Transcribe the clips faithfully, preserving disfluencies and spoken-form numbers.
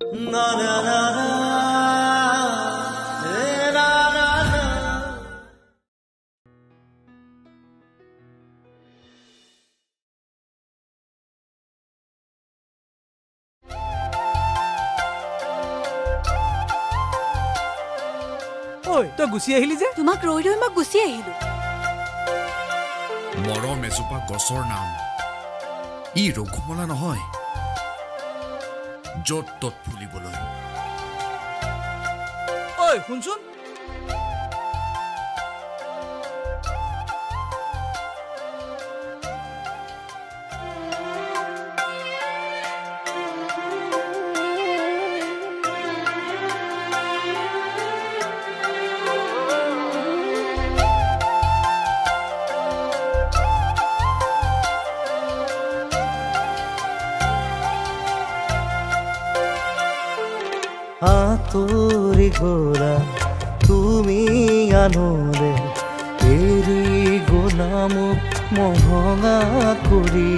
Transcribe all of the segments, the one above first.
Na na na na, na na na. Oi, তই গুছি আহিলি যে? তোমাক ৰৈ ৰৈ মই গুছি আহিলো। মৰম এজোপা গছৰ নাম ই ৰঘুমলা নহয়, য'ত ত'ত ফুলিবলৈ। ঐ শুনচোন, আতৰি গলা তুমি আনৰে এৰি গলা মোক মহঙা কৰি,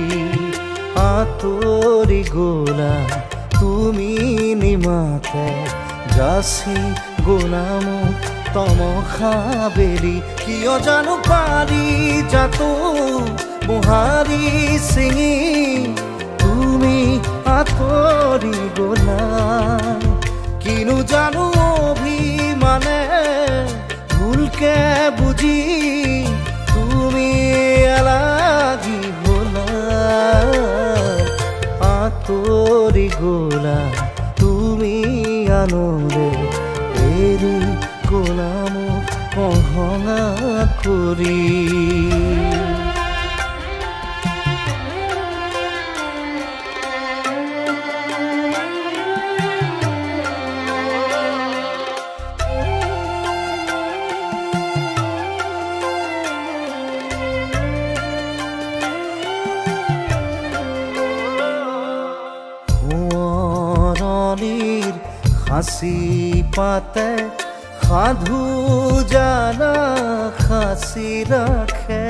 আতৰি গলা তুমি নিমাতে যাচি গলা মোক তমসা বেলি, কিয় জানো পাৰি যাতো মোহাৰি ছিঙি তুমি আতৰি গলা। কিনো জানো অভিমানে ভুলকে বুঝি তুমি এলাগি গলা, আতৰি গলা তুমি আনৰে এৰি গলা মোক মহঙা কৰি। হাসি পাতে সাধু জানা খাসি রাখে,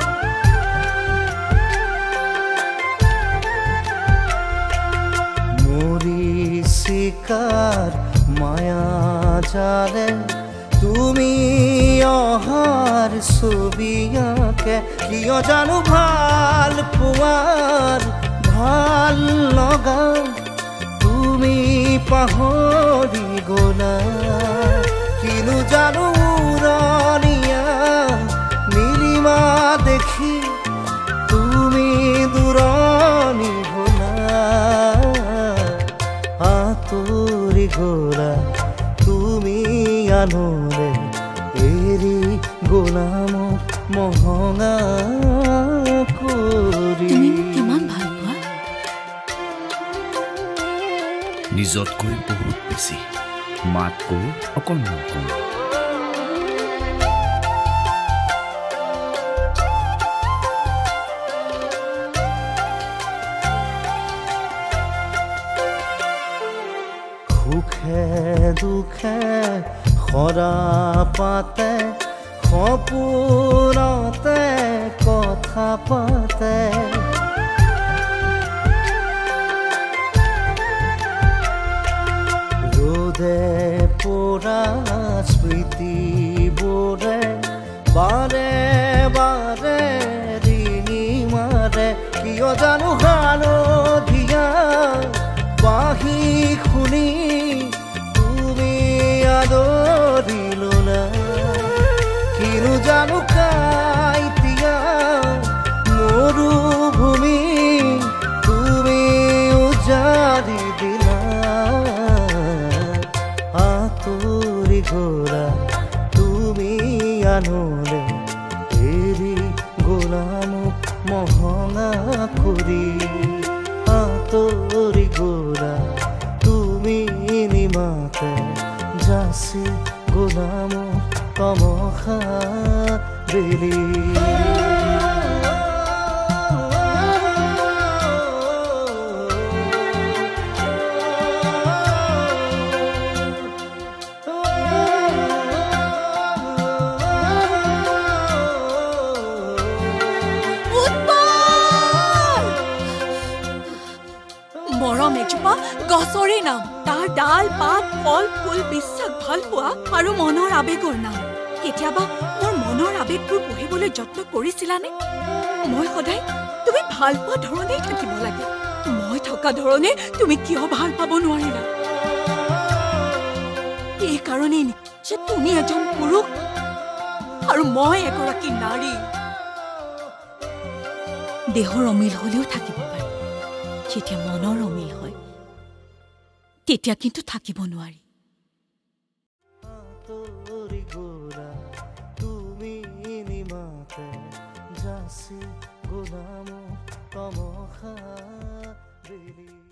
মরি শিকার মায়া জালে তুমি অহার ছবি আঁকে, কিয় জানো ভাল পোৱাৰ ভাল লগা তুমি পাহৰি গলা। কিনো জানো উৰণীয়া নীলিমা দেখি তুমি দূৰণি গলা, আতৰি গলা তুমি আনৰে এৰি গলা মোক মহঙা কৰি। কিমান ভাল পোৱা? নিজতকৈ বহুত বেছি, মাতকৈ অকণমান কম। সুখে দুখে সৰা পাতে সপোনতে কথা পাতে, রোদে পোৰা স্মৃতিবোৰে বাৰে বাৰে ৰিঙি মাৰে, কিয় জানো হালধীয়া বাঁহী শুনি তুমি আদৰি ললা। কিনো জানো কাইতিয়া মৰুভূমি তুমি উজাৰি দিলা, আতৰি গলা তুমি আনলে এৰি গলা মোক মহঙা কৰি, আতৰি গলা তুমি নিমাতে যাচি গলা মোক তমসা বেলি। মৰম এজোপা গছৰে নাম, তাৰ ডাল পাত ফল ফুল বিশ্বাস ভাল পোৱা আৰু মনৰ আবেগৰ নাম। কেতিয়াবা মোৰ মনৰ আবেগবোৰ পঢ়িবলৈ যত্ন কৰিছিলানে? মই সদায় তুমি ভাল পোৱা ধৰণেই থাকিব লাগে। মই থকা ধৰণে তুমি কিয় ভাল পাব নোৱাৰিলা? এই কাৰণেই নেকি যে তুমি এজন পুৰুষ আৰু মই এগৰাকী নাৰী? দেহৰ অমিল হলেও থাকিব পাৰি, যেতিয়া মনৰ অমিল হয় তেতিয়া কিন্তু থাকিব নোৱাৰি। তোরি গোরা তুমি নিমাতে যাসি গোলাম তমখা দিলি